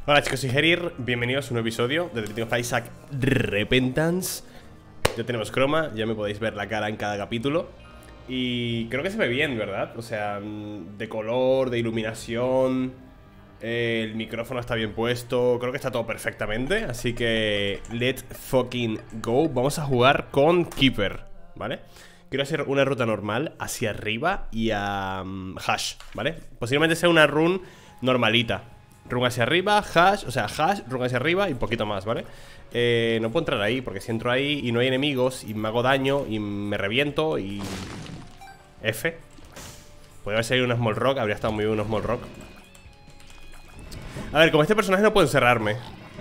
Hola chicos, soy Herir, bienvenidos a un nuevo episodio de The Binding of Isaac Repentance. Ya tenemos croma, ya me podéis ver la cara en cada capítulo. Y creo que se ve bien, ¿verdad? O sea, de color, de iluminación, el micrófono está bien puesto, creo que está todo perfectamente. Así que, let's fucking go. Vamos a jugar con Keeper, ¿vale? Quiero hacer una ruta normal hacia arriba y a hash, ¿vale? Posiblemente sea una run normalita. Run hacia arriba, hash, o sea, hash, run hacia arriba y un poquito más, ¿vale? No puedo entrar ahí, porque si entro ahí y no hay enemigos y me hago daño y me reviento y... F. Podría haber salido un small rock, habría estado muy bien un small rock. A ver, como este personaje no puedo encerrarme.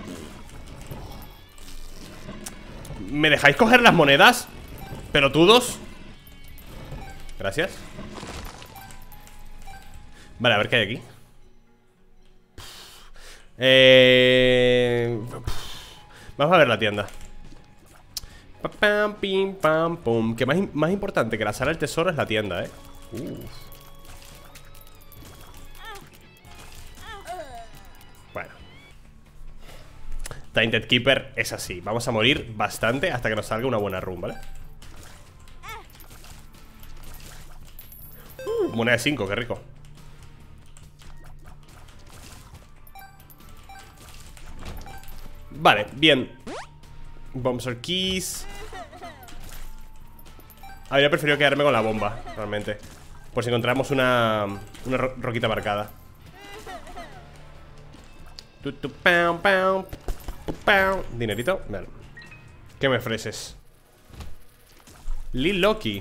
¿Me dejáis coger las monedas? ¿Pelotudos? Gracias. Vale, a ver qué hay aquí. Vamos a ver la tienda. Pam, pim, pam, pum. Que más importante que la sala del tesoro es la tienda, Bueno. Tainted Keeper es así. Vamos a morir bastante hasta que nos salga una buena run, ¿vale? Moneda de 5, qué rico. Vale, bien. Bombsor Keys. Habría preferido quedarme con la bomba, realmente. Por si encontramos una roquita marcada. Dinerito, vale. ¿Qué me ofreces? Lil Loki.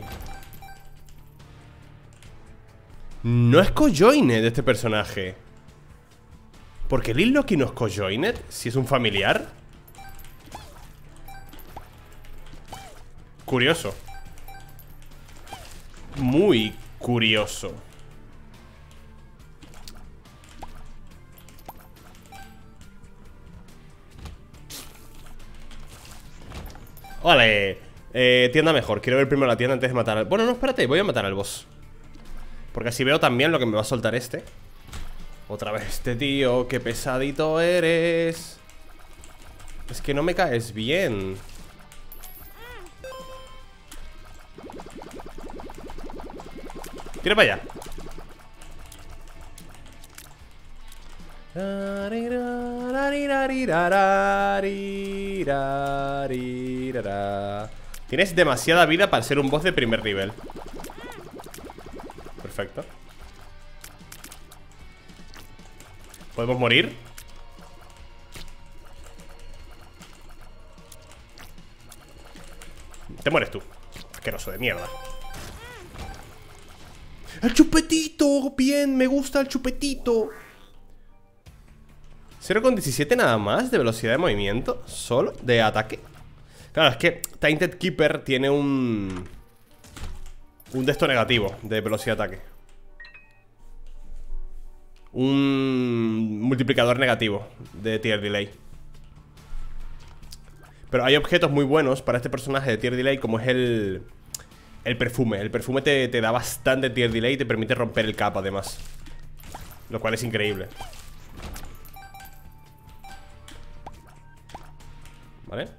No es cojoined este personaje. ¿Por qué Lil Loki no es cojoined? Si es un familiar. Curioso. Muy curioso. Vale. Tienda mejor. Quiero ver primero la tienda antes de matar al... Bueno, no, espérate, voy a matar al boss. Porque así veo también lo que me va a soltar este. Otra vez este tío, qué pesadito eres. Es que no me caes bien. Tira para allá. Tienes demasiada vida para ser un boss de primer nivel. Perfecto. ¿Podemos morir? Te mueres tú. Asqueroso de mierda. ¡El chupetito! Bien, me gusta el chupetito. 0,17 nada más de velocidad de movimiento. Solo de ataque. Claro, es que Tainted Keeper tiene un de esto negativo de velocidad de ataque. Un multiplicador negativo de tier delay. Pero hay objetos muy buenos para este personaje de tier delay, como es el perfume. El perfume te da bastante tier delay y te permite romper el cap además. Lo cual es increíble. Vale.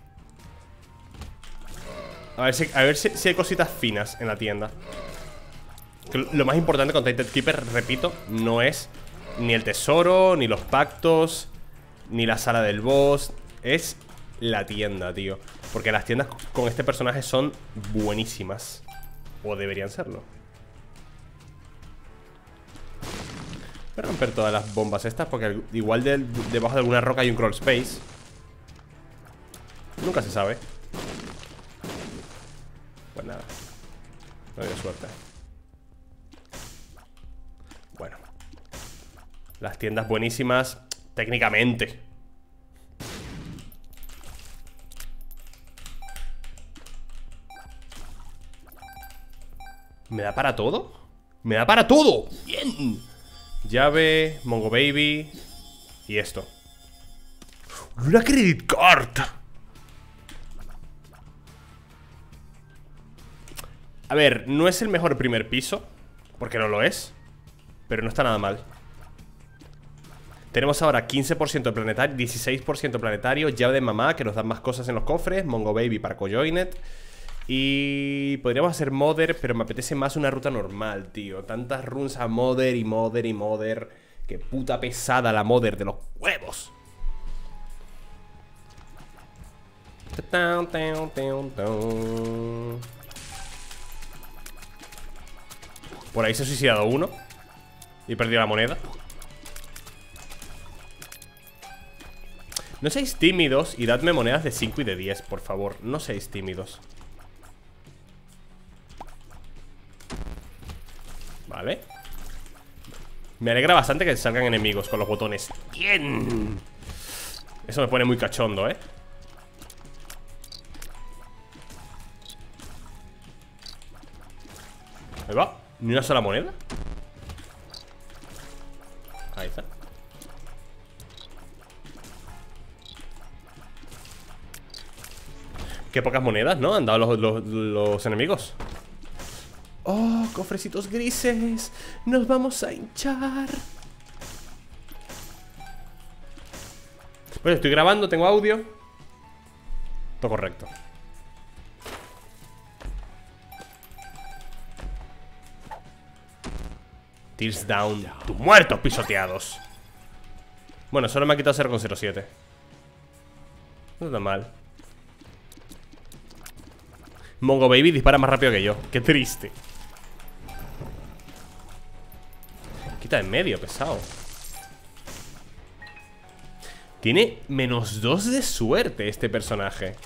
A ver si hay cositas finas en la tienda. Lo más importante con Tainted Keeper, repito, no es ni el tesoro, ni los pactos, ni la sala del boss. Es la tienda, tío. Porque las tiendas con este personaje son buenísimas. O deberían serlo. Voy a romper todas las bombas estas, porque igual debajo de alguna roca hay un crawl space. Nunca se sabe. Pues nada, no hay suerte. Bueno, las tiendas buenísimas técnicamente. ¿Me da para todo? ¡Me da para todo! ¡Bien! Llave, Mongo Baby y esto. ¡Una credit card! A ver, no es el mejor primer piso, porque no lo es, pero no está nada mal. Tenemos ahora 15% planetario, 16% planetario, llave de mamá, que nos dan más cosas en los cofres, Mongo Baby para Cojoinet. Y podríamos hacer Mother, pero me apetece más una ruta normal, tío. Tantas runes a Mother y Mother y Mother. Qué puta pesada la Mother de los huevos. Por ahí se ha suicidado uno y perdió la moneda. No seáis tímidos y dadme monedas de 5 y de 10, por favor. No seáis tímidos. Vale. Me alegra bastante que salgan enemigos con los botones. ¡Bien! Eso me pone muy cachondo, ¿eh? Ahí va. ¿Ni una sola moneda? Ahí está. Qué pocas monedas, ¿no? Han dado los enemigos. Oh, cofrecitos grises. Nos vamos a hinchar. Bueno, estoy grabando, tengo audio. Todo correcto. Tears down. Tus muertos pisoteados. Bueno, solo me ha quitado 0,07. No está mal. Mongo Baby dispara más rápido que yo. Qué triste. Quita en medio, pesado. Tiene -2 de suerte este personaje.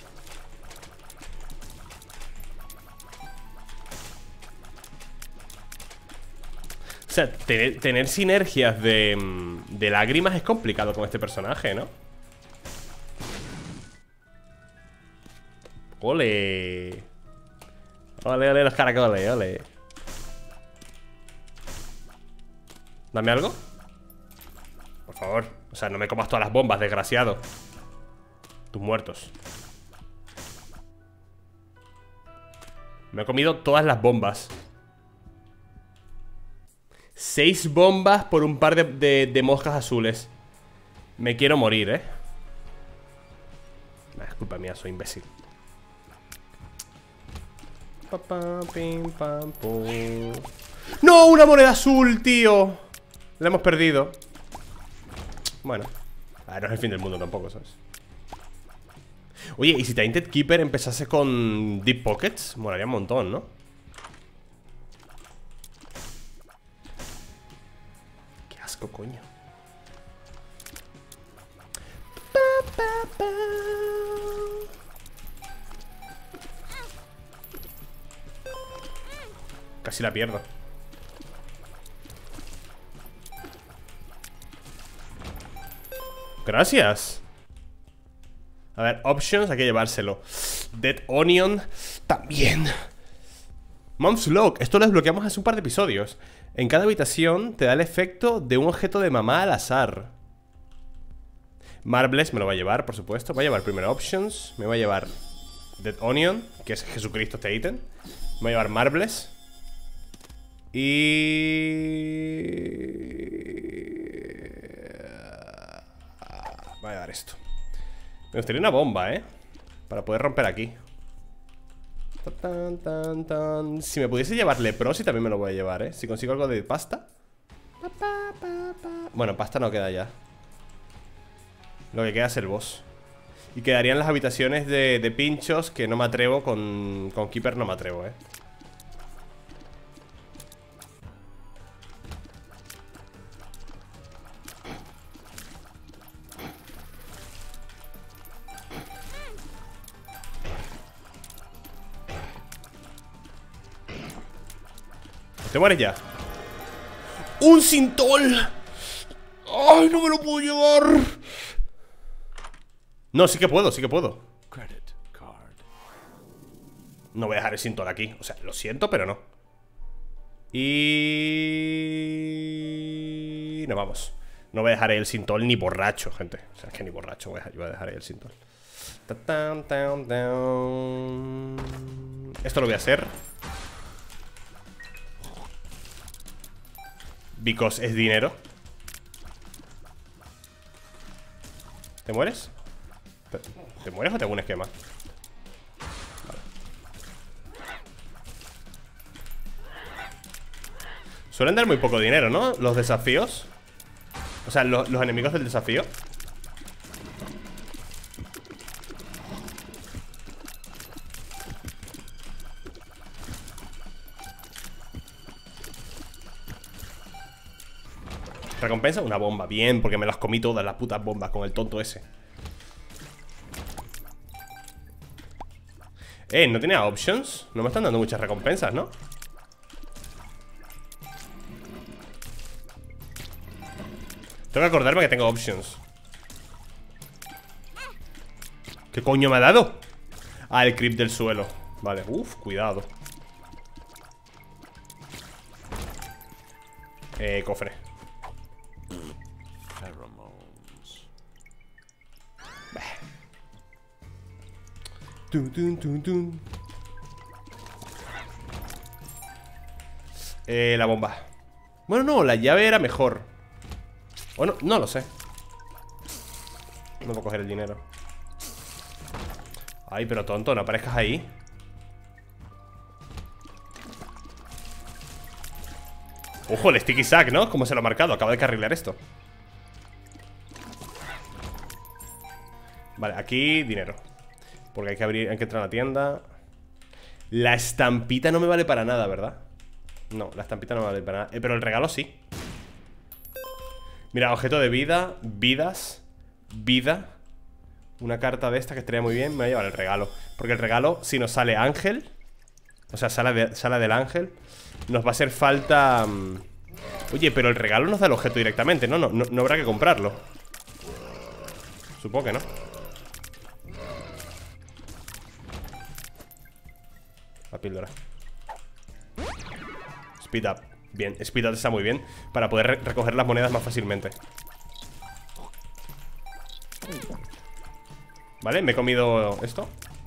O sea, tener sinergias de lágrimas es complicado con este personaje, ¿no? ¡Ole! ¡Ole, ole los caracoles, ole! ¿Dame algo? Por favor. O sea, no me comas todas las bombas, desgraciado. Tus muertos. Me he comido todas las bombas. 6 bombas por un par de moscas azules. Me quiero morir, ¿eh? Es culpa mía, soy imbécil. ¡No! ¡Una moneda azul, tío! La hemos perdido. Bueno, no es el fin del mundo tampoco, ¿sabes? Oye, ¿y si Tainted Keeper empezase con Deep Pockets? Molaría un montón, ¿no? Qué asco, coño. Casi la pierdo. Gracias. A ver, options, hay que llevárselo. Dead Onion también. Mom's Lock, esto lo desbloqueamos hace un par de episodios. En cada habitación te da el efecto de un objeto de mamá al azar. Marbles me lo va a llevar, por supuesto. Voy a llevar primero options. Me voy a llevar Dead Onion, que es Jesucristo este ítem. Me voy a llevar Marbles. Voy a dar esto. Me gustaría una bomba, para poder romper aquí. Si me pudiese llevar leprosi también me lo voy a llevar, si consigo algo de pasta. Bueno, pasta no queda ya. Lo que queda es el boss. Y quedarían las habitaciones de pinchos, que no me atrevo. Con Keeper no me atrevo, Te mueres ya. ¡Un Sintol! ¡Ay, no me lo puedo llevar! No, sí que puedo, sí que puedo. No voy a dejar el Sintol aquí. O sea, lo siento, pero no. Y... nos vamos. No voy a dejar el Sintol ni borracho, gente. O sea, es que ni borracho voy a dejar ahí el Sintol. Esto lo voy a hacer because es dinero. ¿Te mueres? ¿Te mueres o te hago un esquema? Vale. Suelen dar muy poco dinero, ¿no? Los desafíos. O sea, los enemigos del desafío. Recompensa una bomba, bien, porque me las comí todas las putas bombas con el tonto ese. ¿No tenía options? No me están dando muchas recompensas, ¿no? Tengo que acordarme que tengo options. ¿Qué coño me ha dado? Ah, el creep del suelo. Vale, uff, cuidado. Cofre. La bomba. Bueno, no, la llave era mejor. O no, no lo sé. No puedo coger el dinero. Ay, pero tonto, no aparezcas ahí. Ojo, el sticky sack, ¿no? Como se lo ha marcado, acaba de carrilear esto. Vale, aquí dinero. Porque hay que abrir, hay que entrar a la tienda. La estampita no me vale para nada, ¿verdad? No, la estampita no me vale para nada. Pero el regalo sí. Mira, objeto de vida, vidas, vida. Una carta de esta que estaría muy bien. Me voy a llevar el regalo. Porque el regalo, si nos sale ángel, o sea, sala del ángel, nos va a hacer falta... Oye, pero el regalo nos da el objeto directamente, ¿no? No habrá que comprarlo. Supongo que no. La píldora. Speed up. Bien, speed up está muy bien para poder recoger las monedas más fácilmente. Vale, me he comido esto.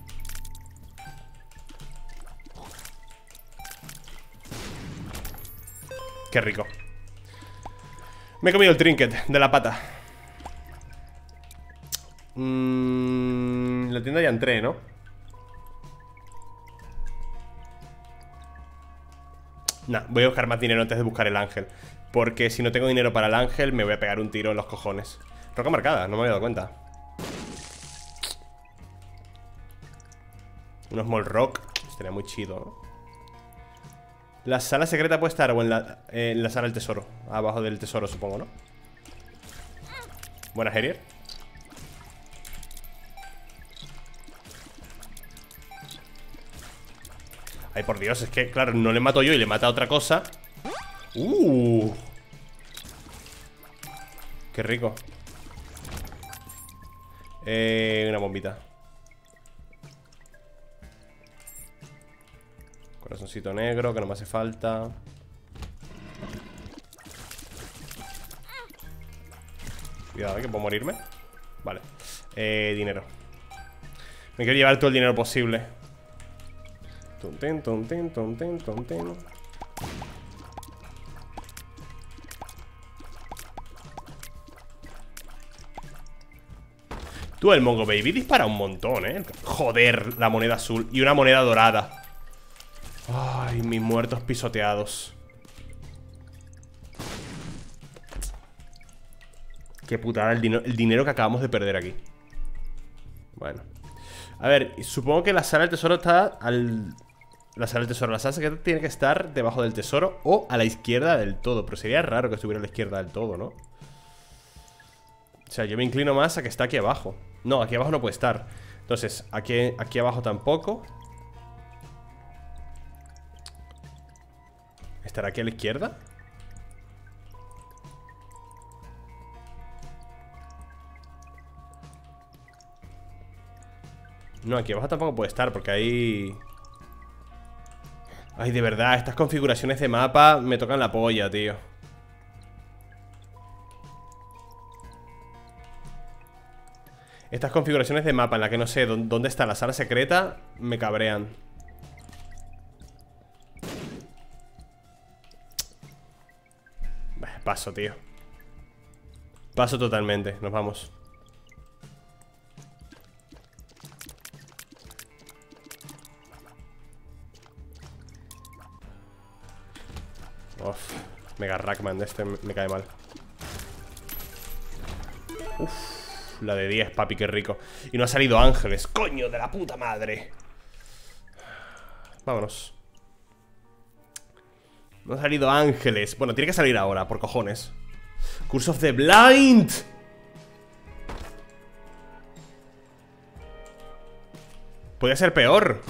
Qué rico. Me he comido el trinket de la pata. La tienda ya entré, ¿no? Nah, voy a buscar más dinero antes de buscar el ángel. Porque si no tengo dinero para el ángel, me voy a pegar un tiro en los cojones. Roca marcada, no me había dado cuenta. Unos small rock. Estaría muy chido, ¿no? La sala secreta puede estar o en la sala del tesoro. Abajo del tesoro, supongo, ¿no? Buena, Herier. Ay, por Dios, es que, claro, no le mato yo y le mata a otra cosa. Qué rico. Una bombita. Corazoncito negro, que no me hace falta. Cuidado, que puedo morirme. Vale. Dinero. Me quiero llevar todo el dinero posible. Tonten, tonten, tonten, tonten. Tú, el Mongo Baby dispara un montón, ¿eh? Joder, la moneda azul y una moneda dorada. Ay, mis muertos pisoteados. Qué putada el dinero que acabamos de perder aquí. Bueno. A ver, supongo que la sala del tesoro está La sala del tesoro, la sala secreta tiene que estar debajo del tesoro o a la izquierda del todo. Pero sería raro que estuviera a la izquierda del todo, ¿no? O sea, yo me inclino más a que está aquí abajo. No, aquí abajo no puede estar. Entonces, aquí abajo tampoco. ¿Estará aquí a la izquierda? No, aquí abajo tampoco puede estar porque hay... Ay, de verdad, estas configuraciones de mapa me tocan la polla, tío. Estas configuraciones de mapa en las que no sé dónde está la sala secreta me cabrean. Paso, tío. Paso totalmente, nos vamos. Uf, Mega Rackman de este me cae mal. Uf, la de 10, papi, qué rico. Y no ha salido Ángeles, coño de la puta madre. Vámonos. No ha salido Ángeles. Bueno, tiene que salir ahora, por cojones. Curse of the Blind. Podría ser peor.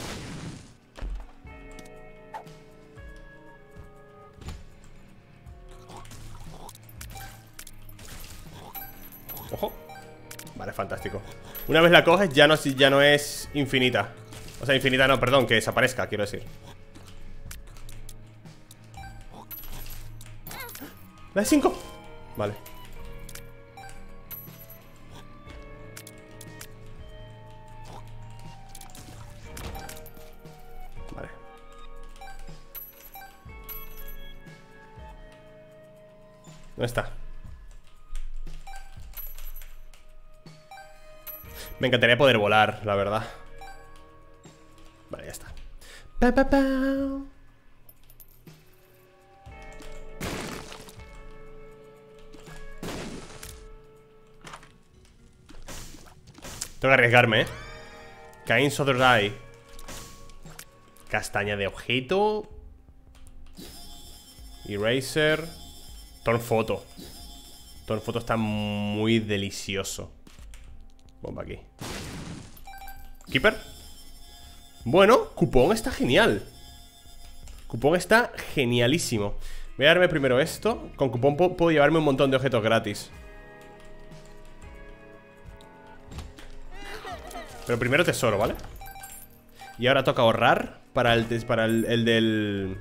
Ojo. Vale, fantástico. Una vez la coges ya no es infinita. O sea, infinita no, perdón, que desaparezca, quiero decir. La de 5. Vale. Vale. ¿Dónde está? Me encantaría poder volar, la verdad. Vale, ya está. Pa, pa, pa. Tengo que arriesgarme, Cain's Other Eye. Castaña de objeto. Eraser. Torn Photo. Torn Photo está muy delicioso. Bomba aquí. Keeper. Bueno, cupón está genial. Cupón está genialísimo. Voy a darme primero esto. Con cupón puedo llevarme un montón de objetos gratis. Pero primero tesoro, ¿vale? Y ahora toca ahorrar para el del...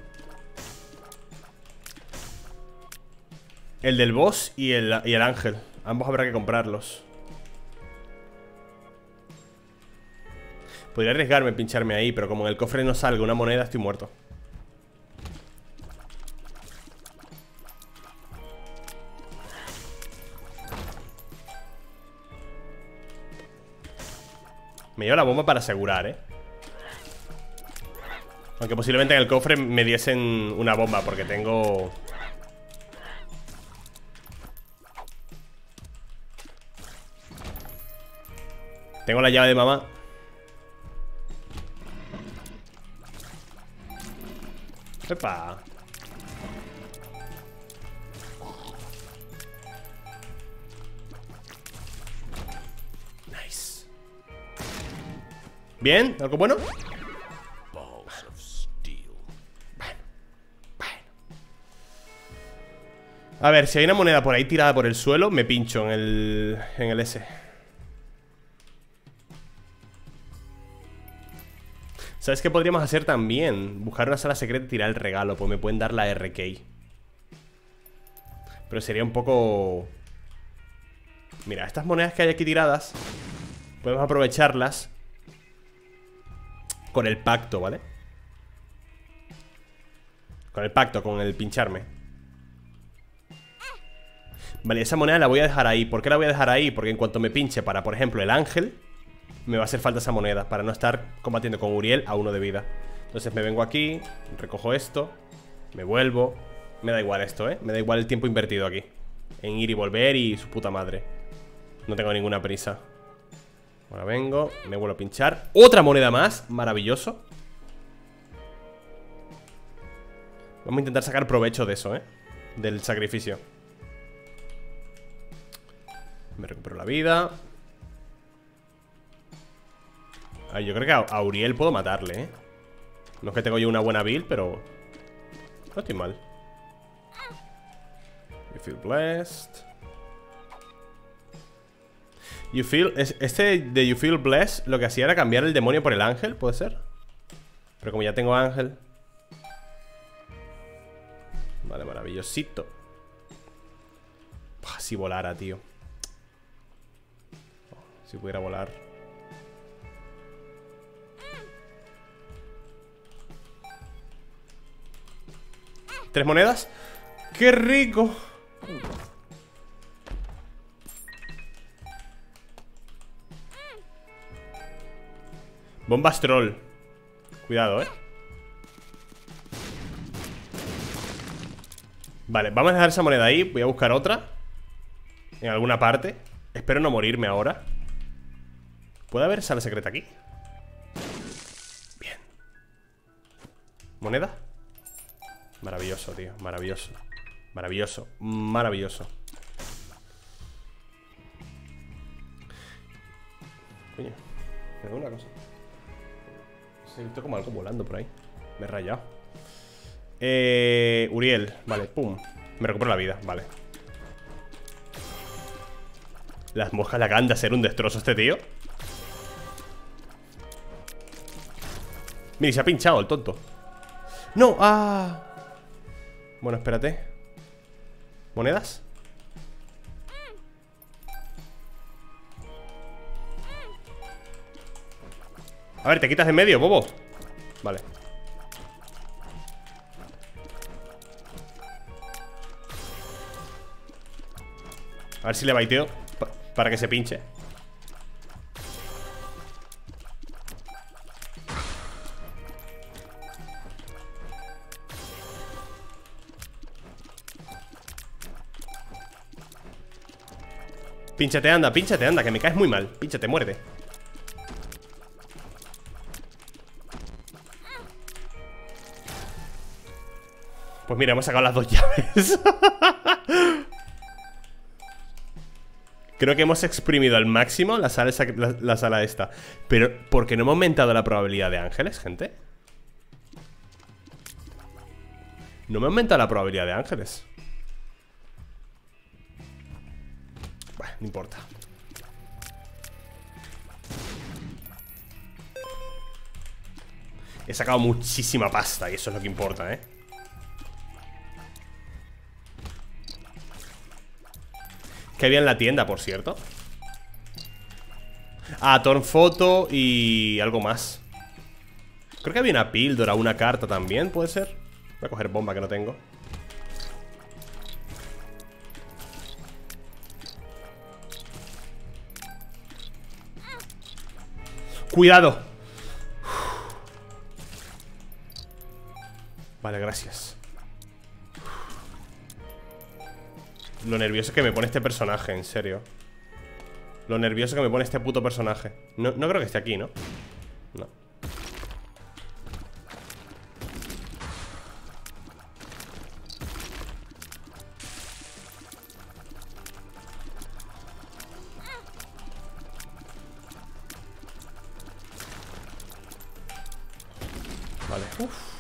El del boss y el ángel. Ambos habrá que comprarlos. Podría arriesgarme a pincharme ahí, pero como en el cofre no salga una moneda, estoy muerto. Me llevo la bomba para asegurar, Aunque posiblemente en el cofre me diesen una bomba, porque tengo... Tengo la llave de mamá. ¡Epa! Nice. ¿Bien? ¿Algo bueno? A ver, si hay una moneda por ahí tirada por el suelo, me pincho en el S. ¿Sabes qué podríamos hacer también? Buscar una sala secreta y tirar el regalo, pues me pueden dar la RK. Pero sería un poco... Mira, estas monedas que hay aquí tiradas podemos aprovecharlas con el pacto, ¿vale? Con el pacto, con el pincharme. Vale, esa moneda la voy a dejar ahí. ¿Por qué la voy a dejar ahí? Porque en cuanto me pinche para, por ejemplo, el ángel, me va a hacer falta esa moneda para no estar combatiendo con Uriel a 1 de vida. Entonces me vengo aquí, recojo esto, me vuelvo. Me da igual esto, me da igual el tiempo invertido aquí en ir y volver y su puta madre. No tengo ninguna prisa. Ahora vengo, me vuelvo a pinchar. ¡Otra moneda más! Maravilloso. Vamos a intentar sacar provecho de eso, del sacrificio. Me recupero la vida. Ay, yo creo que a Uriel puedo matarle, No es que tengo yo una buena build, pero no estoy mal. You feel blessed. You feel... Este de You feel blessed lo que hacía era cambiar el demonio por el ángel, ¿puede ser? Pero como ya tengo ángel. Vale, maravillosito. Si volara, tío. Si pudiera volar. ¿3 monedas? ¡Qué rico! Bombas troll. Cuidado, Vale, vamos a dejar esa moneda ahí. Voy a buscar otra en alguna parte. Espero no morirme ahora. ¿Puede haber sala secreta aquí? Bien. ¿Moneda? Maravilloso, tío, maravilloso. Maravilloso, maravilloso. Coño, me da una cosa. Se he visto como algo volando por ahí. Me he rayado. Uriel, vale, pum. Me recupero la vida, vale. Las moscas le acaban de hacer un destrozo a este tío. Mira, se ha pinchado el tonto. No, ah. Bueno, espérate. ¿Monedas? A ver, te quitas de en medio, bobo. Vale. A ver si le baiteo para que se pinche. Pínchate, anda, que me caes muy mal. Pínchate, muérete. Pues mira, hemos sacado las dos llaves. Creo que hemos exprimido al máximo la sala esta. Pero, ¿por qué no hemos aumentado la probabilidad de ángeles, gente? No me ha aumentado la probabilidad de ángeles. Bueno, no importa. He sacado muchísima pasta y eso es lo que importa, ¿eh? ¿Qué había en la tienda, por cierto? Ah, torn photo y algo más. Creo que había una píldora, una carta también, ¿puede ser? Voy a coger bomba que no tengo. ¡Cuidado! Vale, gracias. Lo nervioso que me pone este personaje, en serio. Lo nervioso que me pone este puto personaje. No creo que esté aquí, ¿no? No. Vale, uff.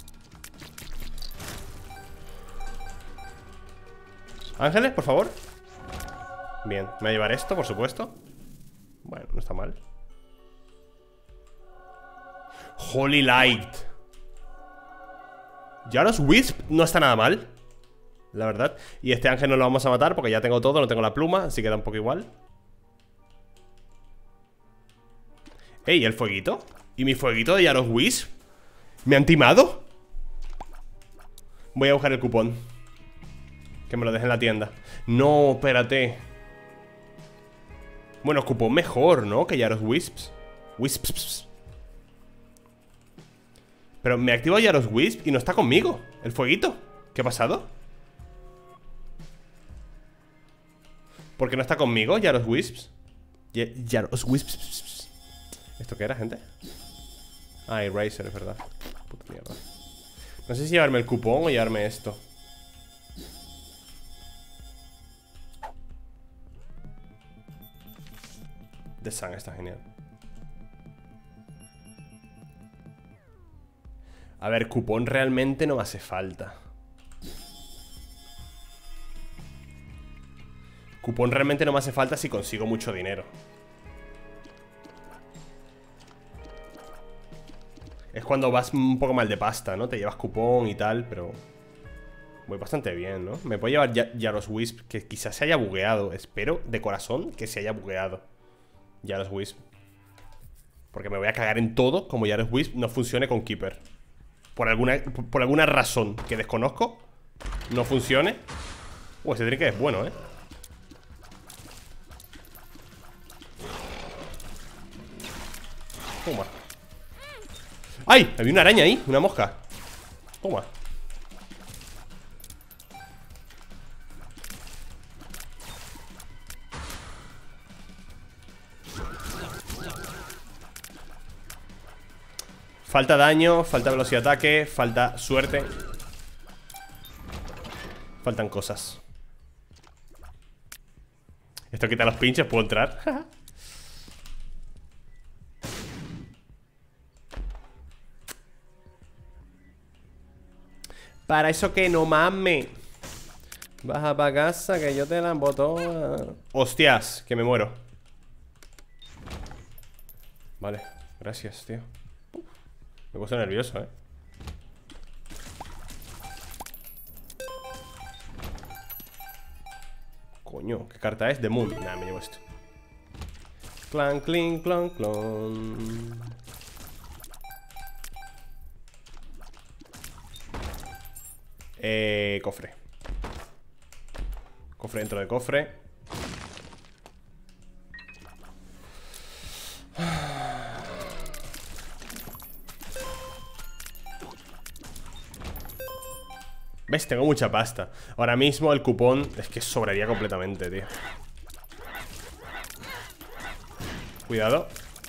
Ángeles, por favor. Bien, me voy a llevar esto, por supuesto. Bueno, no está mal. Holy Light. Yaros Wisp no está nada mal, la verdad. Y este ángel no lo vamos a matar porque ya tengo todo, no tengo la pluma, así que da un poco igual. Ey, ¿el fueguito? ¿Y mi fueguito de Yaros Wisp? ¿Me han timado? Voy a buscar el cupón. Que me lo deje en la tienda. No, espérate. Bueno, cupón mejor, ¿no? Que Yaros Wisps. Wisps. Pero me activo Yaros Wisp y no está conmigo el fueguito. ¿Qué ha pasado? ¿Por qué no está conmigo Yaros Wisps? Yaros Wisps. ¿Esto qué era, gente? Ah, Eraser, es verdad. Puta mierda. No sé si llevarme el cupón o llevarme esto. The Sun está genial. A ver, cupón realmente no me hace falta. Cupón realmente no me hace falta si consigo mucho dinero. Es cuando vas un poco mal de pasta, ¿no? Te llevas cupón y tal, pero voy bastante bien, ¿no? Me puedo llevar Yaros Wisp, que quizás se haya bugueado. Espero de corazón que se haya bugueado Yaros Wisp, porque me voy a cagar en todo como Yaros Wisp no funcione con Keeper. Por alguna razón que desconozco, no funcione. Ese trinket es bueno, ¿eh? Toma. ¡Ay! Había una araña ahí, una mosca. Toma. Falta daño, falta velocidad de ataque, falta suerte. Faltan cosas. Esto quita los pinches, ¿puedo entrar? Para eso que no mames. Baja pa' casa que yo te la boto. Hostias, que me muero. Vale, gracias, tío. Me he puesto nervioso, Coño, ¿qué carta es? The Moon. Nada, me llevo esto. Clan, clink, clon, clon. Cofre. Cofre dentro de cofre. ¿Ves? Tengo mucha pasta. Ahora mismo el cupón es que sobraría completamente, tío. Cuidado.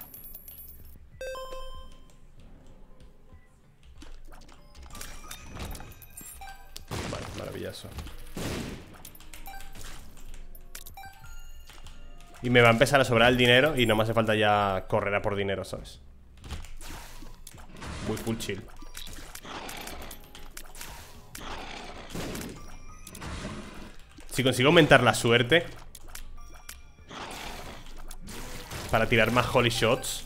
Vale, maravilloso. Y me va a empezar a sobrar el dinero y no me hace falta ya correr a por dinero, ¿sabes? Muy full chill. Si consigo aumentar la suerte para tirar más holy shots.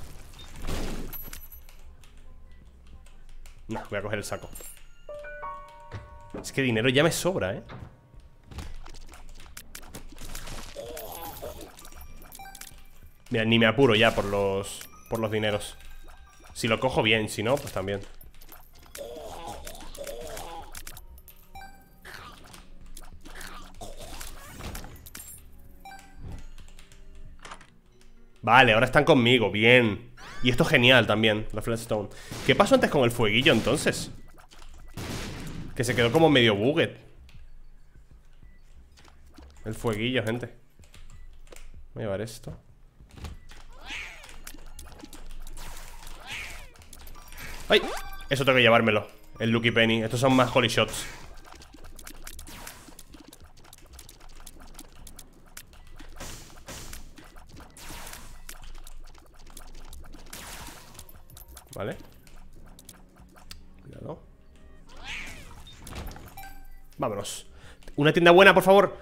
No, voy a coger el saco. Es que dinero ya me sobra, Mira, ni me apuro ya por los dineros. Si lo cojo bien, si no, pues también. Vale, ahora están conmigo, bien. Y esto es genial también, la Flatstone. ¿Qué pasó antes con el fueguillo entonces? Que se quedó como medio bugged. El fueguillo, gente. Voy a llevar esto. ¡Ay! Eso tengo que llevármelo. El Lucky Penny. Estos son más holy shots. Vale. Cuidado. Vámonos. Una tienda buena, por favor.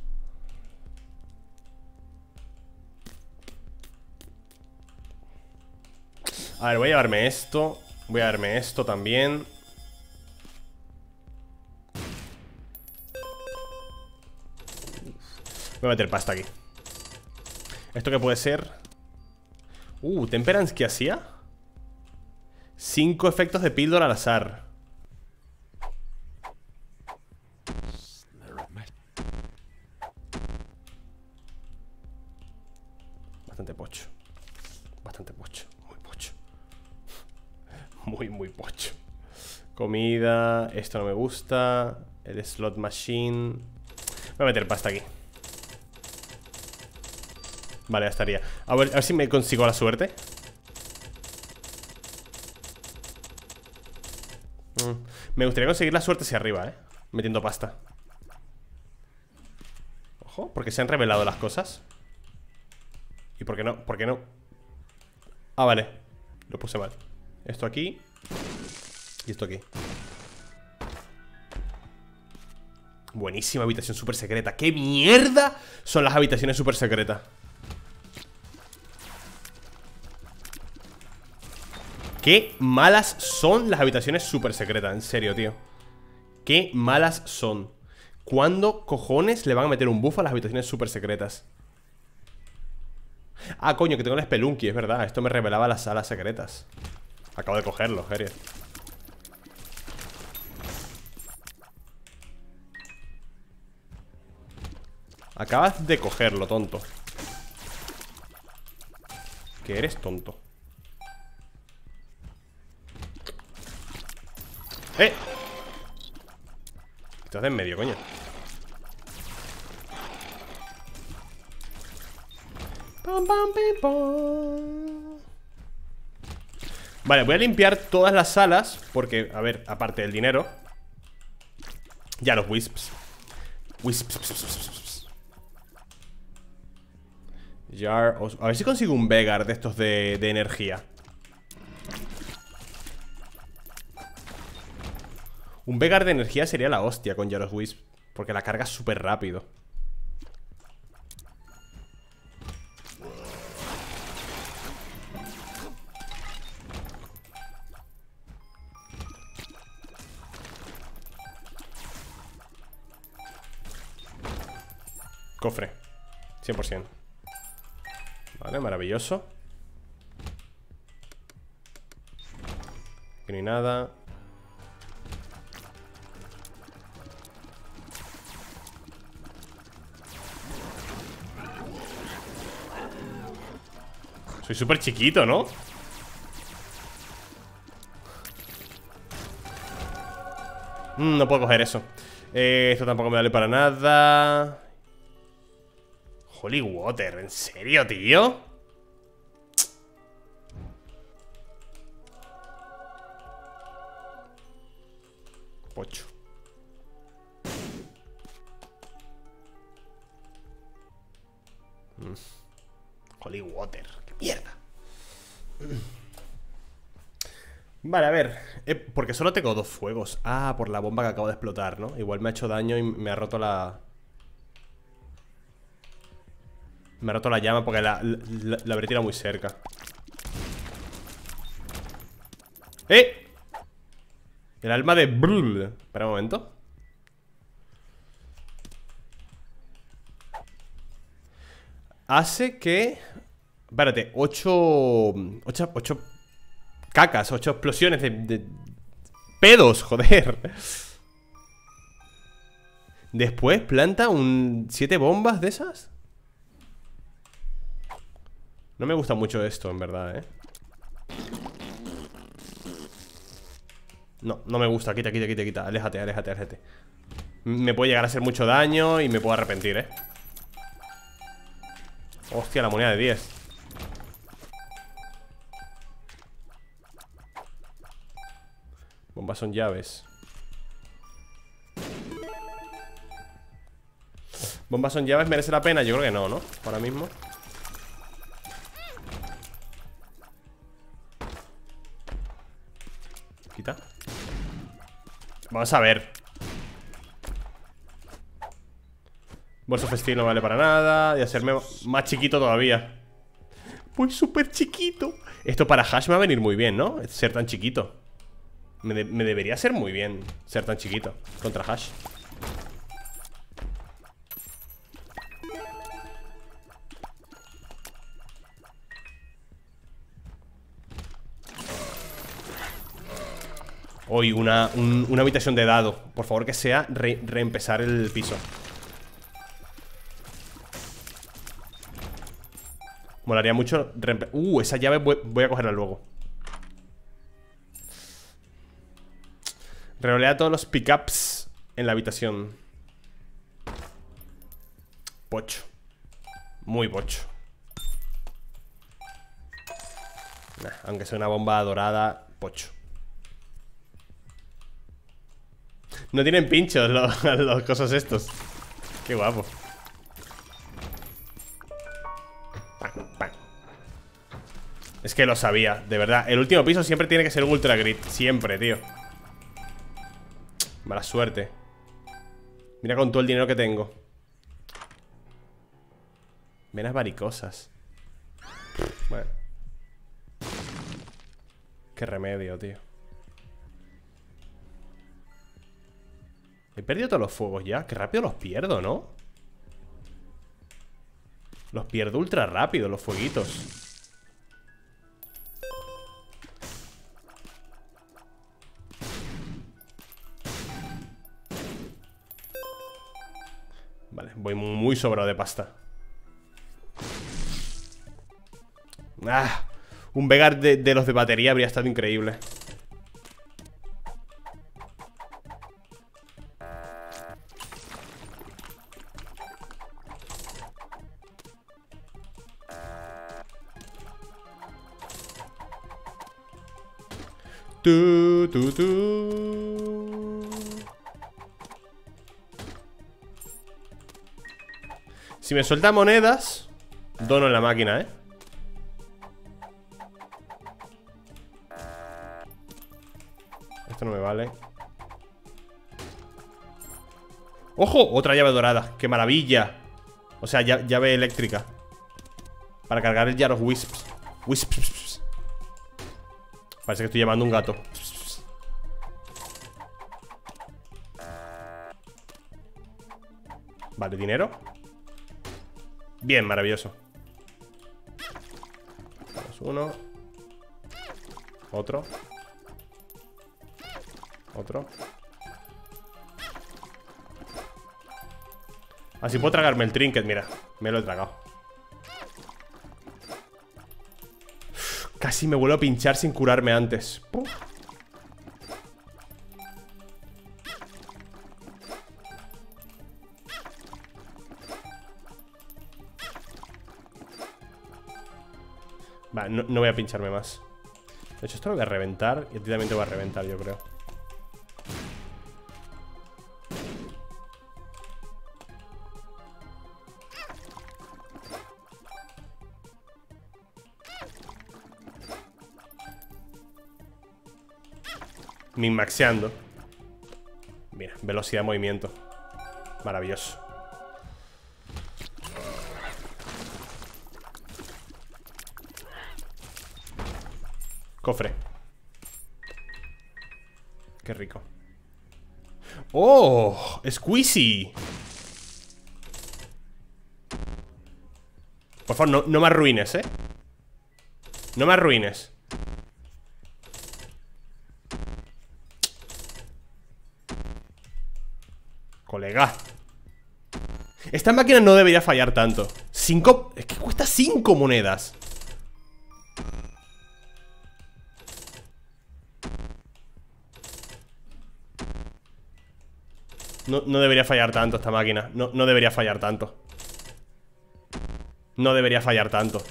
A ver, voy a llevarme esto. Voy a llevarme esto también. Voy a meter pasta aquí. ¿Esto qué puede ser? Temperance, ¿qué hacía? 5 efectos de píldora al azar. Bastante pocho. Bastante pocho. Muy pocho. Muy pocho. Comida. Esto no me gusta. El slot machine. Voy a meter pasta aquí. Vale, ya estaría. A ver si me consigo la suerte. Me gustaría conseguir la suerte hacia arriba, metiendo pasta. Ojo, porque se han revelado las cosas. ¿Y por qué no? ¿Por qué no? Ah, vale, lo puse mal. Esto aquí. Y esto aquí. Buenísima habitación súper secreta. ¿Qué mierda son las habitaciones súper secretas? Qué malas son las habitaciones súper secretas, en serio, tío. Qué malas son. ¿Cuándo cojones le van a meter un buff a las habitaciones súper secretas? Ah, coño, que tengo el Spelunky, es verdad. Esto me revelaba las salas secretas. Acabo de cogerlo, Gerier. Acabas de cogerlo, tonto. Que eres tonto. Estás en medio, coño. Vale, Vale, voy a limpiar todas las salas porque, a ver, aparte del dinero. Ya los wisps. Jar, a ver si consigo un Veigar de estos de energía. Un Veigar de energía sería la hostia con Jar of Wisp, porque la carga súper rápido. Cofre 100%. Vale, maravilloso. Aquí no hay nada. Soy súper chiquito, ¿no? No puedo coger eso. Esto tampoco me vale para nada. Holy Water, ¿en serio, tío? Pocho. Holy Water, qué mierda. Vale, a ver, porque solo tengo 2 fuegos. Ah, por la bomba que acabo de explotar, ¿no? Igual me ha hecho daño y me ha roto la... Me ha roto la llama porque la habré tirado muy cerca. ¡Eh! El alma de Brul. Espera un momento. Hace que... Espérate, 8 cacas, 8 explosiones de pedos, joder. Después planta 7 bombas de esas. No me gusta mucho esto, en verdad, No, no me gusta, quita. Aléjate. Me puede llegar a hacer mucho daño y me puedo arrepentir, Hostia, la moneda de 10. Bombas son llaves. ¿Bombas son llaves? ¿Merece la pena? Yo creo que no, ¿no? Ahora mismo. Quita. Vamos a ver. Bolso festín no vale para nada. Y hacerme más chiquito todavía. Voy súper chiquito. Esto para Hash me va a venir muy bien, ¿no? Ser tan chiquito. Me debería ser muy bien ser tan chiquito contra Hash. Hoy una habitación de dado. Por favor que sea reempezar el piso. Molaría mucho esa llave voy a cogerla luego. Rerolea todos los pickups en la habitación. Pocho. Muy pocho. Aunque sea una bomba dorada, pocho. No tienen pinchos los cosas estos. Qué guapo. Es que lo sabía, de verdad. El último piso siempre tiene que ser un ultra grid. Siempre, tío. Mala suerte. Mira con todo el dinero que tengo. Venas varicosas. Bueno. Qué remedio, tío. He perdido todos los fuegos ya. Qué rápido los pierdo, ¿no? Los pierdo ultra rápido, los fueguitos. Vale, voy muy sobrado de pasta. Ah, un Veigar de los de batería habría estado increíble. Tu, tu, tu. Si me suelta monedas, dono en la máquina, ¿eh? Esto no me vale. ¡Ojo! Otra llave dorada. ¡Qué maravilla! O sea, llave eléctrica para cargar el Jar of Wisps. Wisps. Parece que estoy llamando un gato. Vale, dinero. Bien, maravilloso. Vamos, uno. Otro. Otro. Así puedo tragarme el trinket, mira. Me lo he tragado. Casi me vuelvo a pinchar sin curarme antes. Vale, no voy a pincharme más. De hecho, esto lo voy a reventar. Y a ti también te va a reventar, yo creo. Min-maxeando. Mira, velocidad de movimiento. Maravilloso. Cofre. Qué rico. ¡Oh! ¡Squeezy! Por favor, no me arruines, ¿eh? No me arruines. Colega. Esta máquina no debería fallar tanto. 5... Es que cuesta 5 monedas. No debería fallar tanto esta máquina. No debería fallar tanto. No debería fallar tanto.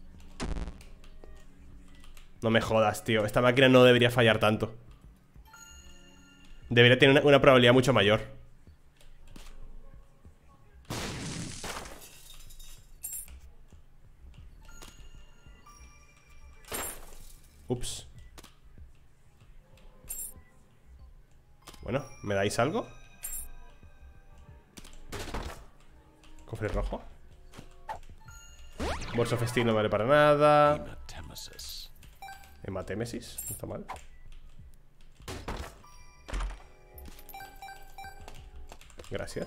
No me jodas, tío. Esta máquina no debería fallar tanto. Debería tener una probabilidad mucho mayor. Ups. Bueno, ¿me dais algo? Cofre rojo. Bolso festín no vale para nada. Hematémesis, no está mal. Gracias.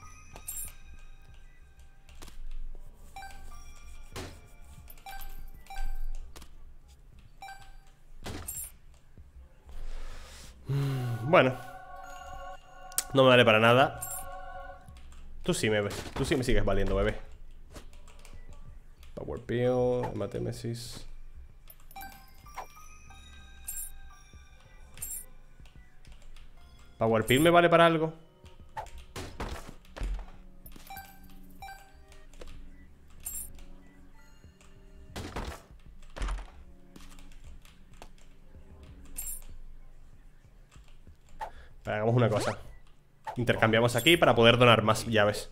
Bueno, no me vale para nada. Tú sí me sigues valiendo, bebé. Power Peel, Hematémesis. Power Peel me vale para algo. Pero hagamos una cosa. Intercambiamos aquí para poder donar más llaves.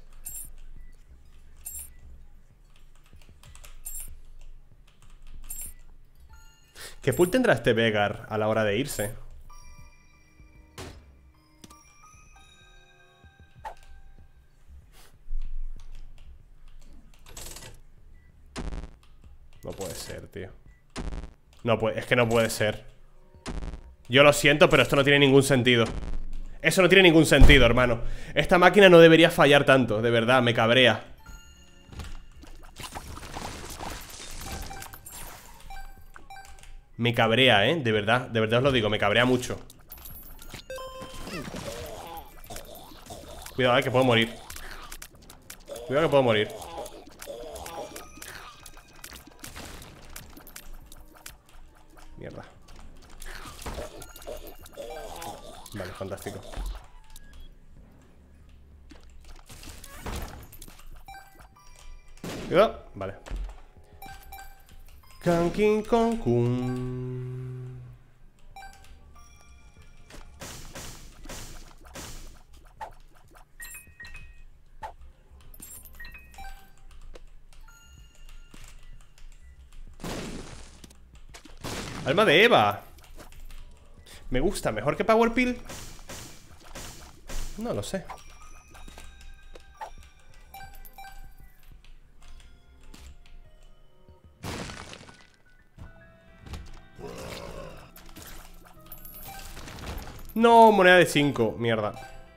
¿Qué pool tendrá este Veigar a la hora de irse? No puede ser, tío. No puede, es que no puede ser. Yo lo siento, pero esto no tiene ningún sentido. Eso no tiene ningún sentido, hermano. Esta máquina no debería fallar tanto, de verdad, me cabrea. Me cabrea, de verdad os lo digo, me cabrea mucho. Cuidado, que puedo morir. Cuidado que puedo morir. Mierda. Vale, fantástico. Cuidado, vale. Kankin con kun. Alma de Eva. Me gusta, ¿mejor que Power Pill? No lo sé. No, moneda de 5, mierda.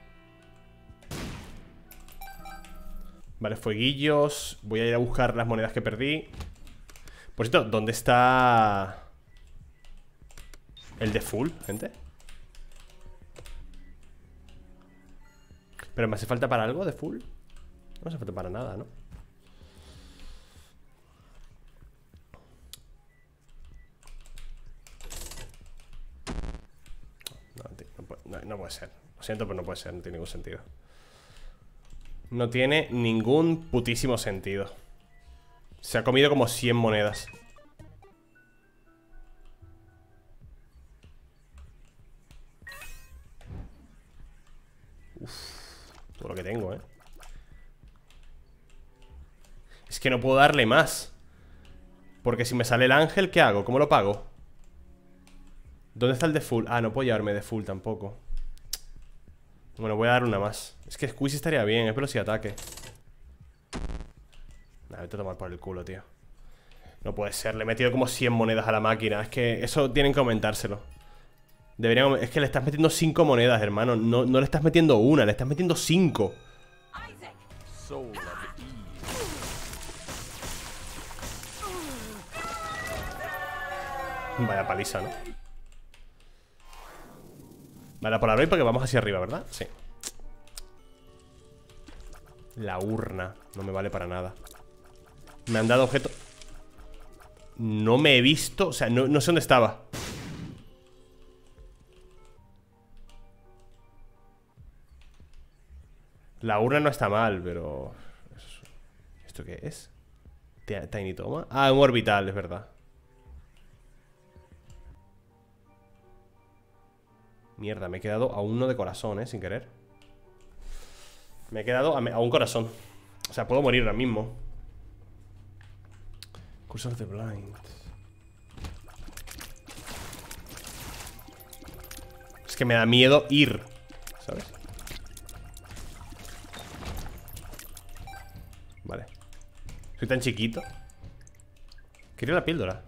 Vale, fueguillos. Voy a ir a buscar las monedas que perdí. Por cierto, ¿dónde está el de full, gente? ¿Pero me hace falta para algo de full? No me hace falta para nada, ¿no? No puede ser. Lo siento, pero no puede ser. No tiene ningún sentido. No tiene ningún putísimo sentido. Se ha comido como 100 monedas. Uf, todo lo que tengo, ¿eh? Es que no puedo darle más. Porque si me sale el ángel, ¿qué hago? ¿Cómo lo pago? ¿Dónde está el de full? Ah, no puedo llevarme de full tampoco. Bueno, voy a dar una más. Es que Squeeze estaría bien, es velocidad de ataque. Nah, vete a tomar por el culo, tío. No puede ser, le he metido como 100 monedas a la máquina. Es que eso tienen que aumentárselo. Deberían... Es que le estás metiendo 5 monedas, hermano. No le estás metiendo una, le estás metiendo 5. Vaya paliza, ¿no? Vale, a por la Roy porque vamos hacia arriba, ¿verdad? Sí. La urna. No me vale para nada. Me han dado objeto. No me he visto. O sea, no sé dónde estaba. La urna no está mal, pero... ¿Esto qué es? Tiny Toma. Ah, un orbital, es verdad. Mierda, me he quedado a uno de corazón, sin querer. Me he quedado a un corazón. O sea, puedo morir ahora mismo. Curse of the Blind. Es que me da miedo ir, ¿sabes? Vale. Soy tan chiquito. Quería la píldora.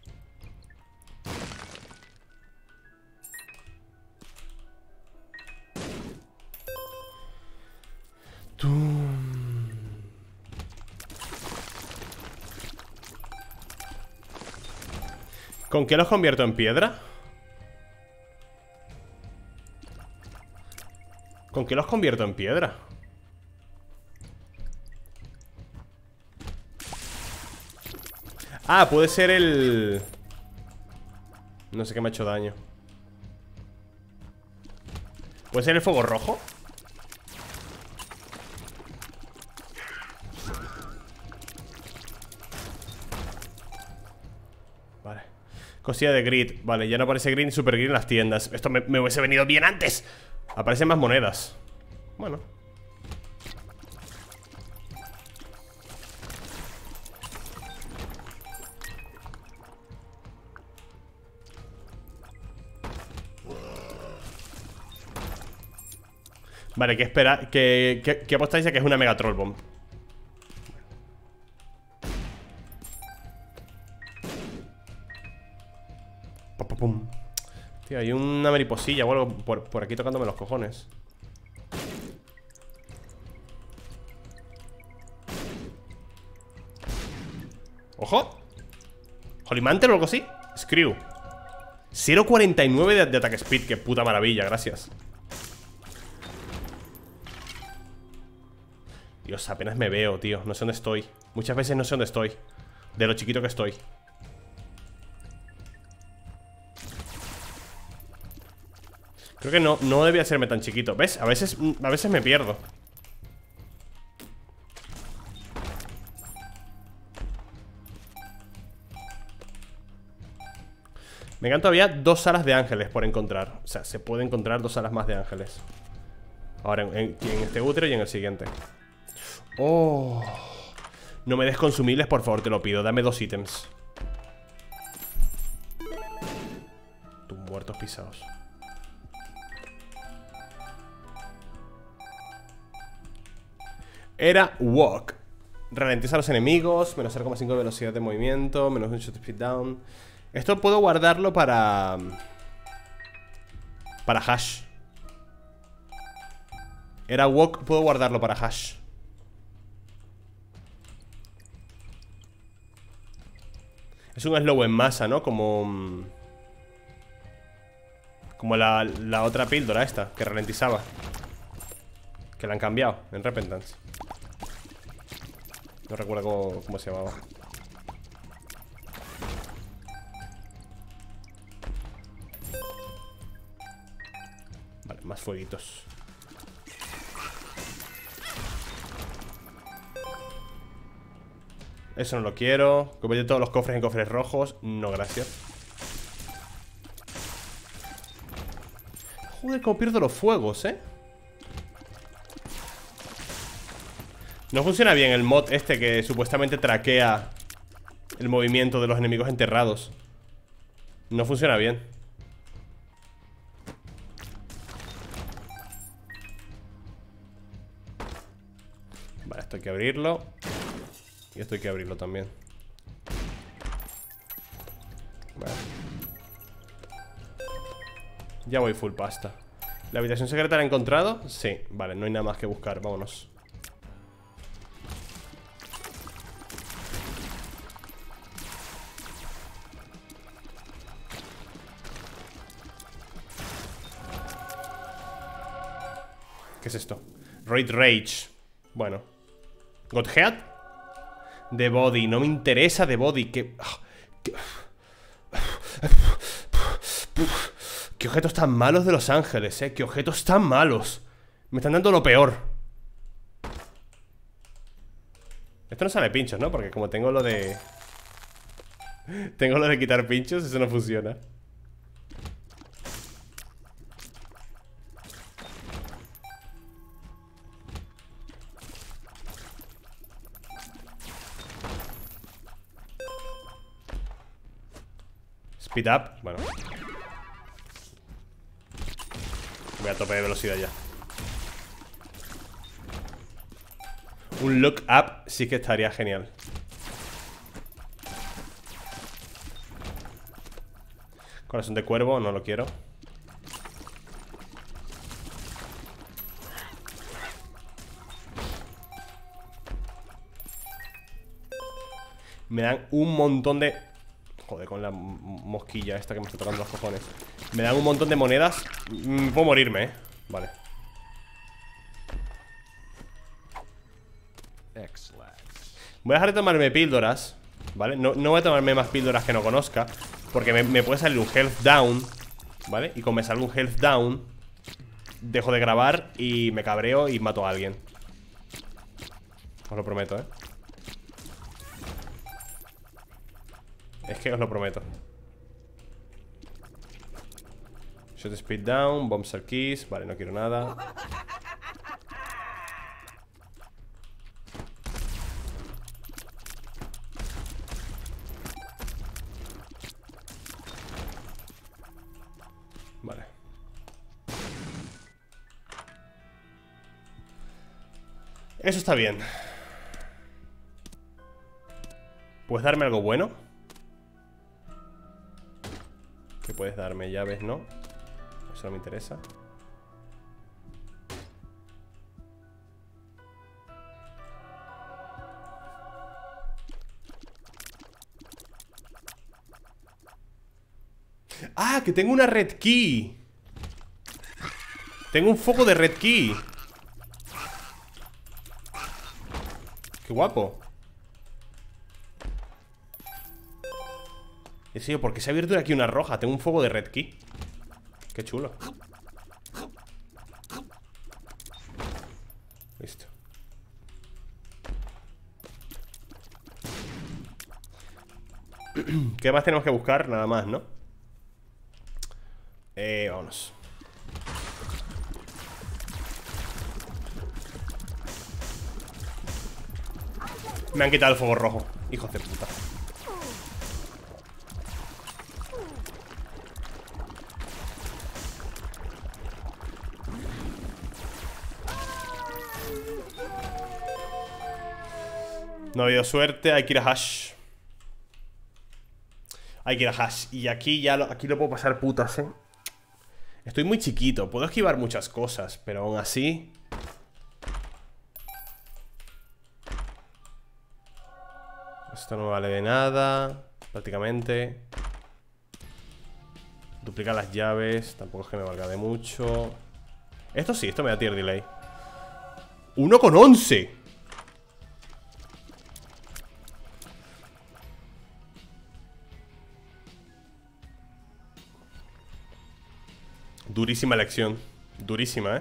¿Con qué los convierto en piedra? ¿Con qué los convierto en piedra? Ah, puede ser el... No sé qué me ha hecho daño. ¿Puede ser el fuego rojo? Vale. Cosilla de grid. Vale, ya no aparece green y super green en las tiendas. Esto me hubiese venido bien antes. Aparecen más monedas. Bueno. Vale, ¿qué espera? ¿Qué apostáis a que es una Mega Troll Bomb? Pum. Tío, hay una mariposilla o algo por aquí tocándome los cojones. ¡Ojo! ¿Holymantle o algo así? Screw. 0.49 de ataque speed. Qué puta maravilla, gracias. Dios, apenas me veo, tío. No sé dónde estoy. Muchas veces no sé dónde estoy. De lo chiquito que estoy. Creo que no debía serme tan chiquito. ¿Ves? A veces me pierdo. Me quedan todavía 2 salas de ángeles por encontrar. O sea, se puede encontrar 2 salas más de ángeles. Ahora en este útero y en el siguiente. Oh. No me des consumibles, por favor, te lo pido. Dame 2 ítems. tus muertos pisados. Era walk. Ralentiza a los enemigos, menos 0,5 de velocidad de movimiento, menos 1 speed down. Esto puedo guardarlo para hash. Era walk, puedo guardarlo para hash. Es un slow en masa, ¿no? Como la otra píldora esta, que ralentizaba. Que la han cambiado en Repentance. No recuerdo cómo se llamaba. Vale, más fueguitos. Eso no lo quiero. Convierte todos los cofres en cofres rojos. No, gracias. Joder, cómo pierdo los fuegos, ¿eh? No funciona bien el mod este que supuestamente traquea el movimiento de los enemigos enterrados. No funciona bien. Vale, esto hay que abrirlo. Y esto hay que abrirlo también. Vale. Ya voy full pasta. ¿La habitación secreta la he encontrado? Sí, vale, no hay nada más que buscar, vámonos. ¿Qué es esto? Raid Rage. Bueno. Godhead. The Body. No me interesa The Body. Qué objetos tan malos de Los Ángeles, qué objetos tan malos. Me están dando lo peor. Esto no sale pinchos, ¿no? Porque como tengo lo de... Tengo lo de quitar pinchos, eso no funciona. Speed up, bueno. Voy a tope de velocidad ya. Un look up sí que estaría genial. Corazón de cuervo, no lo quiero. Me dan un montón de... Joder, con la mosquilla esta que me está tocando los cojones. Me dan un montón de monedas. Puedo morirme, Vale. Voy a dejar de tomarme píldoras, ¿vale? No voy a tomarme más píldoras que no conozca, porque me puede salir un health down, ¿vale? Y como me salga un health down, dejo de grabar y me cabreo y mato a alguien. Os lo prometo, Es que os lo prometo. Shot speed down, bombs are keys. Vale, no quiero nada. Vale. Eso está bien. ¿Puedes darme algo bueno? ¿Qué puedes darme? Llaves, ¿no? Eso no me interesa. ¡Ah! Que tengo una red key. Tengo un foco de red key. ¡Qué guapo! En serio, ¿por qué se ha abierto aquí una roja? Tengo un fuego de red key. Qué chulo. Listo. ¿Qué más tenemos que buscar? Nada más, ¿no? Vámonos. Me han quitado el fuego rojo. Hijos de puta. No ha habido suerte, hay que ir a hash. Hay que ir a hash. Y aquí ya aquí lo puedo pasar putas, Estoy muy chiquito, puedo esquivar muchas cosas, pero aún así... Esto no vale de nada, prácticamente. Duplicar las llaves, tampoco es que me valga de mucho. Esto sí, esto me da tier delay. 1,11. Durísima elección. Durísima,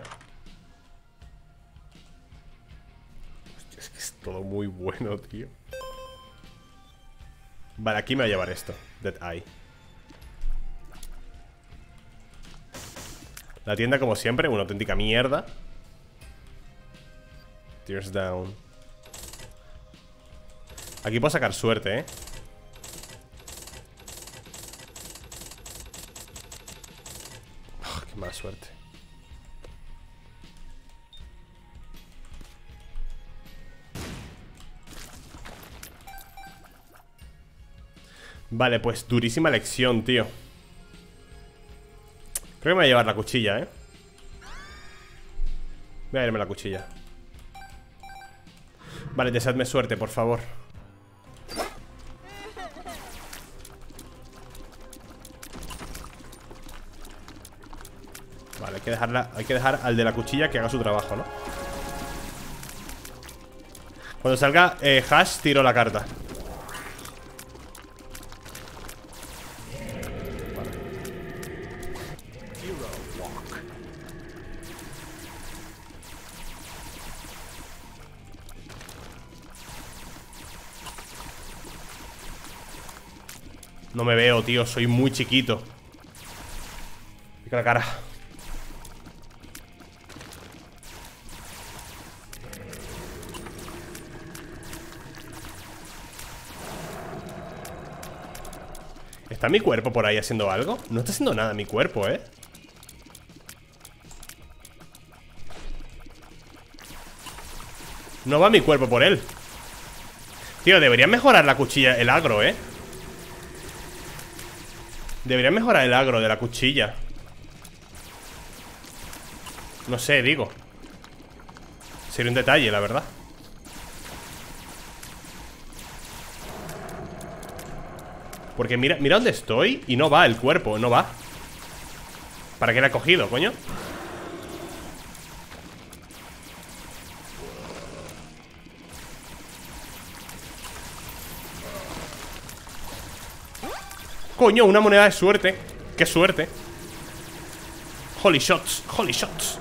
Hostia, es que es todo muy bueno, tío. Vale, aquí me va a llevar esto. Dead Eye. La tienda, como siempre, una auténtica mierda. Tears down. Aquí puedo sacar suerte, Qué mala suerte. Vale, pues durísima elección, tío. Creo que me voy a llevar la cuchilla, Voy a irme la cuchilla. Vale, deseadme suerte, por favor. Vale, hay que dejar al de la cuchilla que haga su trabajo, ¿no? Cuando salga hash, tiro la carta. No me veo, tío, soy muy chiquito. Pica la cara. ¿Está mi cuerpo por ahí haciendo algo? No está haciendo nada mi cuerpo, No va mi cuerpo por él. Tío, debería mejorar la cuchilla, el agro, Debería mejorar el agro de la cuchilla. No sé, digo. Sería un detalle, la verdad. Porque mira dónde estoy y no va el cuerpo, no va. ¿Para qué la he cogido, coño? Coño, una moneda de suerte. ¡Qué suerte! Holy shots, holy shots.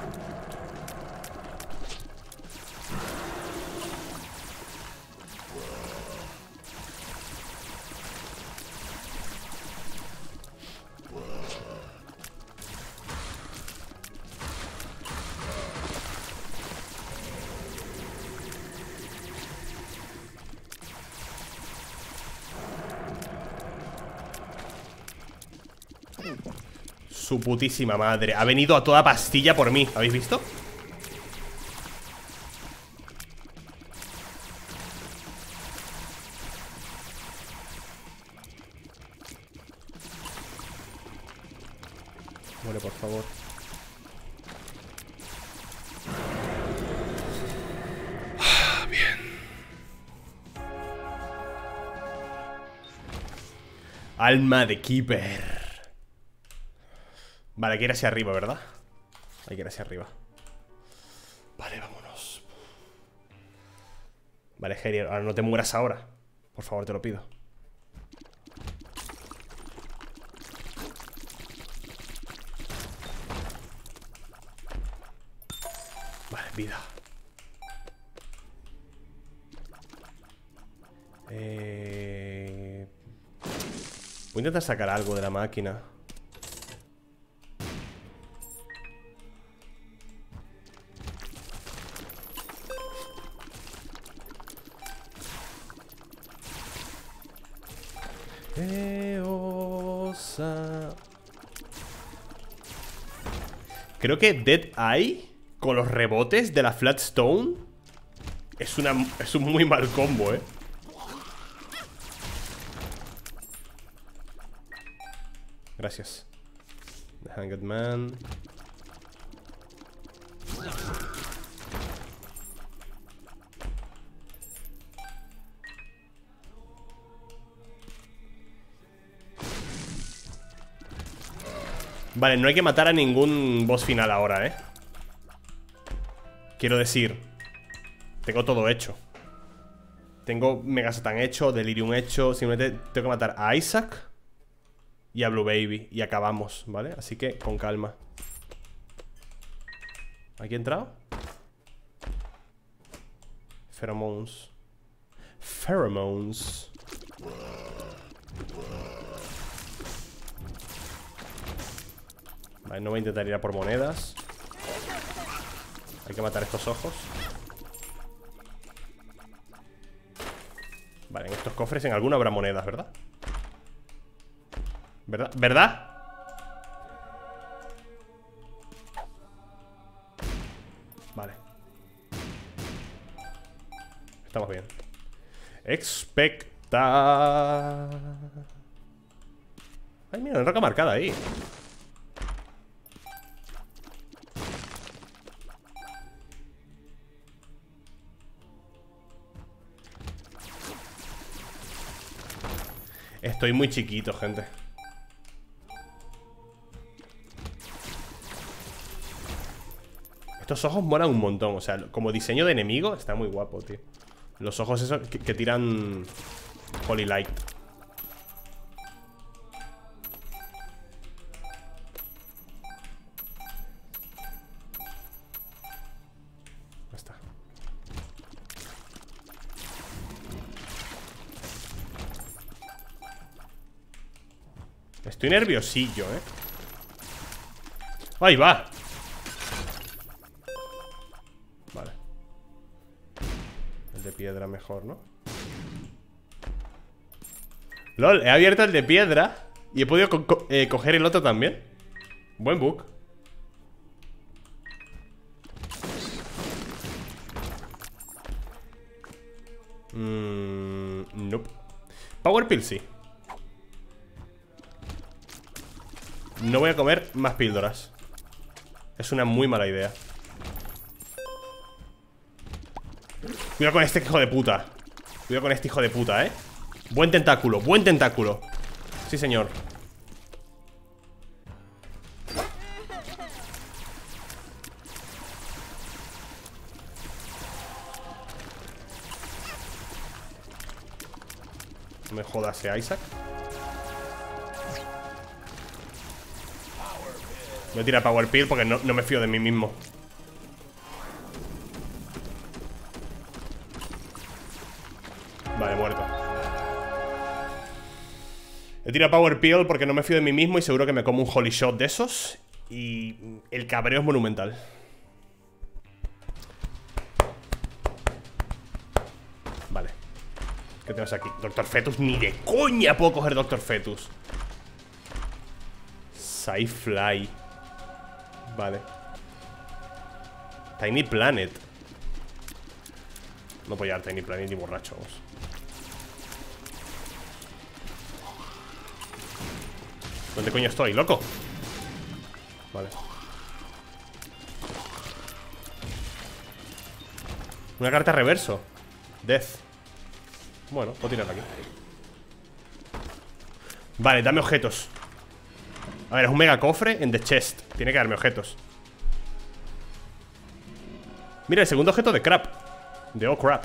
Su putísima madre. Ha venido a toda pastilla por mí. ¿Habéis visto? Muere, por favor. Bien. Alma de Keeper. Vale, hay que ir hacia arriba, ¿verdad? Hay que ir hacia arriba. Vale, vámonos. Vale, Gerier, ahora no te mueras ahora. Por favor, te lo pido. Vale, vida. Voy a intentar sacar algo de la máquina. Creo que Dead Eye con los rebotes de la Flatstone es un muy mal combo, Gracias. The Hanged Man. Vale, no hay que matar a ningún boss final ahora, ¿eh? Quiero decir, tengo todo hecho. Tengo Mega Satan hecho, Delirium hecho. Simplemente tengo que matar a Isaac y a Blue Baby y acabamos, ¿vale? Así que con calma. ¿Aquí he entrado? Pheromones. Pheromones. Vale, no voy a intentar ir a por monedas. Hay que matar estos ojos. Vale, en estos cofres en alguno habrá monedas, ¿verdad? ¿Verdad? ¿Verdad? Vale. Estamos bien. Expecta. Ay, mira, una roca marcada ahí. Estoy muy chiquito, gente. Estos ojos molan un montón. O sea, como diseño de enemigo está muy guapo, tío. Los ojos esos que tiran Holy Light. Ya está. Estoy nerviosillo, ¿eh? ¡Ahí va! Vale. El de piedra mejor, ¿no? LOL, he abierto el de piedra y he podido coger el otro también. Buen bug. Nope. Power Pill sí. No voy a comer más píldoras. Es una muy mala idea. Cuidado con este hijo de puta. Cuidado con este hijo de puta, ¿eh? Buen tentáculo, buen tentáculo. Sí, señor. No me jodas, Isaac. Voy a tirar Power Pill porque no me fío de mí mismo. Vale, muerto. He tirado Power Pill porque no me fío de mí mismo y seguro que me como un Holy Shot de esos. Y el cabreo es monumental. Vale. ¿Qué tenemos aquí? Doctor Fetus. Ni de coña puedo coger Doctor Fetus. Sci-Fly. Vale. Tiny Planet. No puedo llevar Tiny Planet ni borracho, vamos. ¿Dónde coño estoy, loco? Vale. Una carta reverso. Death. Bueno, puedo tirarla aquí. Vale, dame objetos. A ver, es un mega cofre en The Chest. Tiene que darme objetos. Mira, el segundo objeto de Crap. De Oh Crap.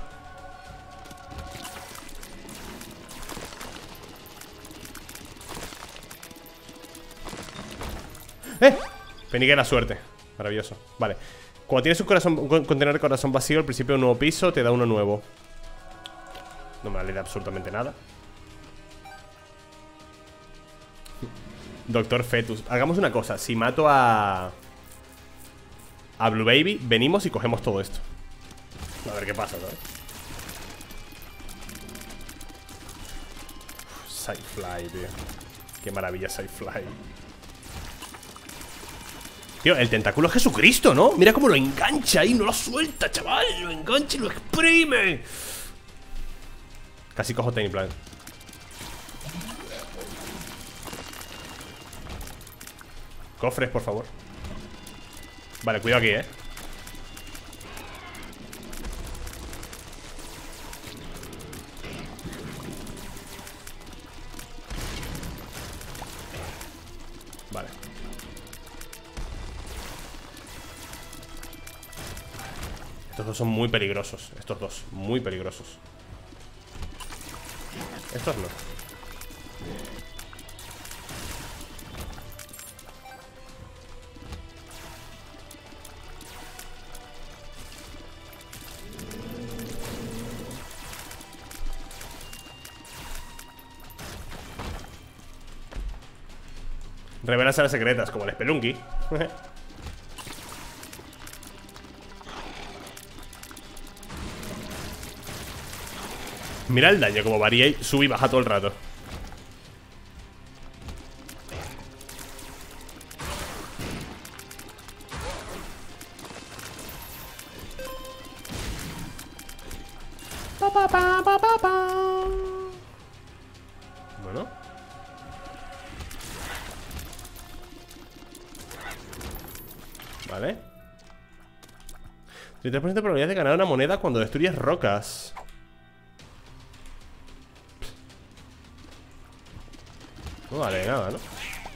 Penique la suerte. Maravilloso. Vale. Cuando tienes un contenedor de corazón vacío, al principio de un nuevo piso te da uno nuevo. No me vale de absolutamente nada. Doctor Fetus. Hagamos una cosa. Si mato a Blue Baby, venimos y cogemos todo esto. A ver qué pasa, ¿sabes? Sci-Fly, tío. Qué maravilla Sci-Fly. Tío, el tentáculo es Jesucristo, ¿no? Mira cómo lo engancha ahí, no lo suelta, chaval. Lo engancha y lo exprime. Casi cojo Tiny Planet. cofres, por favor. Vale, cuidado aquí, Vale. Estos dos son muy peligrosos. Estos dos, muy peligrosos. Estos no. Revela salas secretas, como el Spelunky. Mira el daño, como varía y sube y baja todo el rato. Bueno. Vale. 33% de probabilidad de ganar una moneda cuando destruyes rocas. No vale nada, ¿no?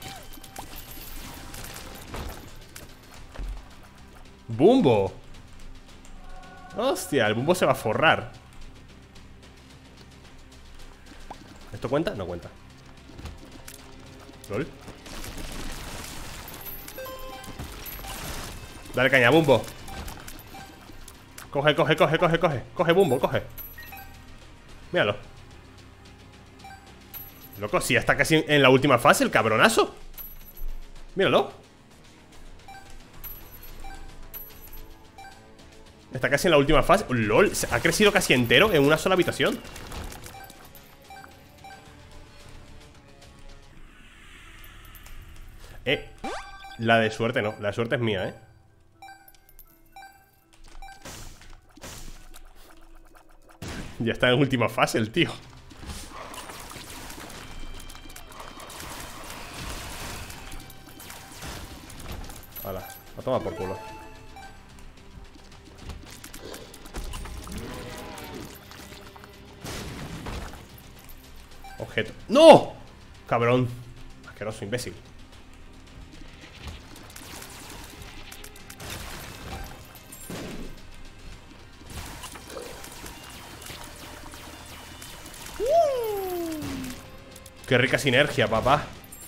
¡Bumbo! Hostia, el Bumbo se va a forrar. ¿Esto cuenta? No cuenta. ¿Lol? Dale caña, Bumbo. Coge, coge, coge, coge, coge. Coge, Bumbo, coge. Míralo. Loco, si ya está casi en la última fase, el cabronazo. Míralo. Está casi en la última fase. LOL, ha crecido casi entero en una sola habitación. La de suerte no, la de suerte es mía, Ya está en última fase el tío. Hala, a tomar por culo. Objeto. ¡No! Cabrón. Asqueroso, imbécil. Qué rica sinergia, papá.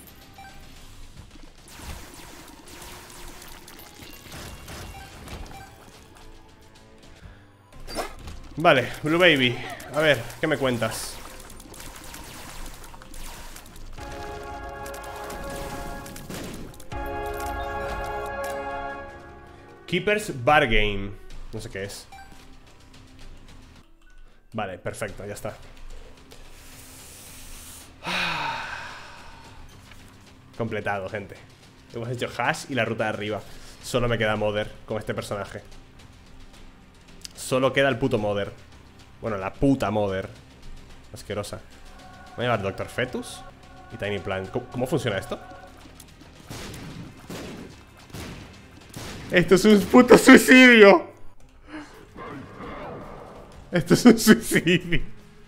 Vale, Blue Baby. A ver, ¿qué me cuentas? Keeper's Bargain. No sé qué es. Vale, perfecto, ya está. Completado, gente. Hemos hecho hash y la ruta de arriba. Solo me queda Mother con este personaje. Solo queda el puto Mother. Bueno, la puta Mother. Asquerosa. Voy a llevar Doctor Fetus y Tiny Plant. ¿Cómo funciona esto? Esto es un puto suicidio. Esto es un suicidio.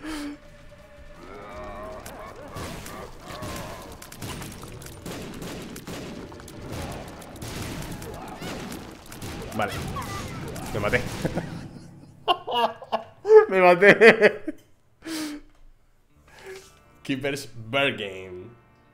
Vale. Me maté. Me maté. Keeper's Bargain.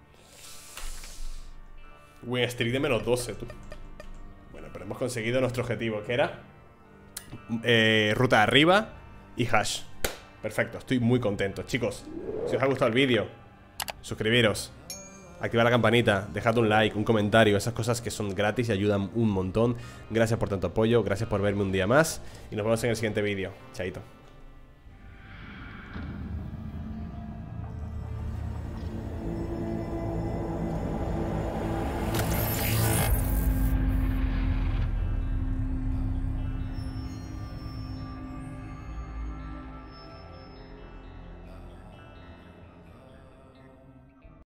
Win streak de menos 12, tú. Bueno, pero hemos conseguido nuestro objetivo, que era ruta de arriba y hash. Perfecto, estoy muy contento. Chicos, si os ha gustado el vídeo, suscribiros, activar la campanita, dejad un like, un comentario, esas cosas que son gratis y ayudan un montón. Gracias por tanto apoyo, gracias por verme un día más y nos vemos en el siguiente vídeo. Chaito.